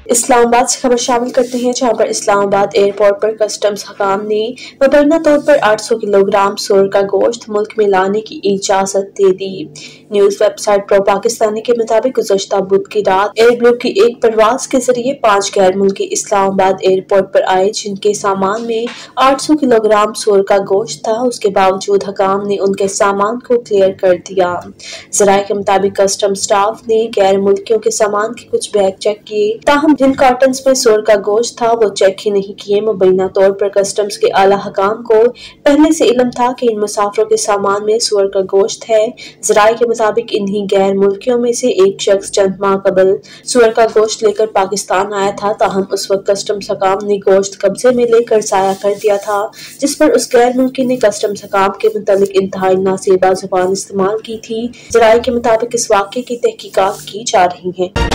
इस्लामाबाद से खबर शामिल करते हैं, जहां पर इस्लामाबाद एयरपोर्ट पर कस्टम्स हकाम ने मुबैना तौर पर 800 किलोग्राम सूअर का गोश्त मुल्क में लाने की इजाजत दे दी। न्यूज वेबसाइट प्रो पाकिस्तानी के मुताबिक गुज़श्ता बुध की रात एयरब्लू की एक परवाज के जरिए 5 गैर मुल्की इस्लामाबाद एयरपोर्ट पर आए, जिनके सामान में 800 किलोग्राम सूअर का गोश्त था। उसके बावजूद हकाम ने उनके सामान को क्लियर कर दिया। जराये के मुताबिक कस्टम स्टाफ ने गैर मुल्कियों के सामान के कुछ बैग चेक किए, ताहम जिन कार्टन्स में सूअर का गोश्त था वो चेक ही नहीं किए। मुबैना तौर पर कस्टम्स के आला हकाम को पहले से इल्म था कि इन मुसाफिरों के सामान में सूअर का गोश्त है। जराये के मुताबिक इन्हीं गैर मुल्कियों में से एक शख्स चंद माह कबल सूअर का गोश्त लेकर पाकिस्तान आया था, ताहम उस वक्त कस्टम्स हकाम ने गोश्त कब्जे में लेकर जाया कर दिया था, जिस पर उस गैर मुल्की ने कस्टम्स हकाम के मुतालिक इंतहाई नासेबा जुबान इस्तेमाल की थी। जराये के मुताबिक इस वाक़े की तहकीकात की जा रही है।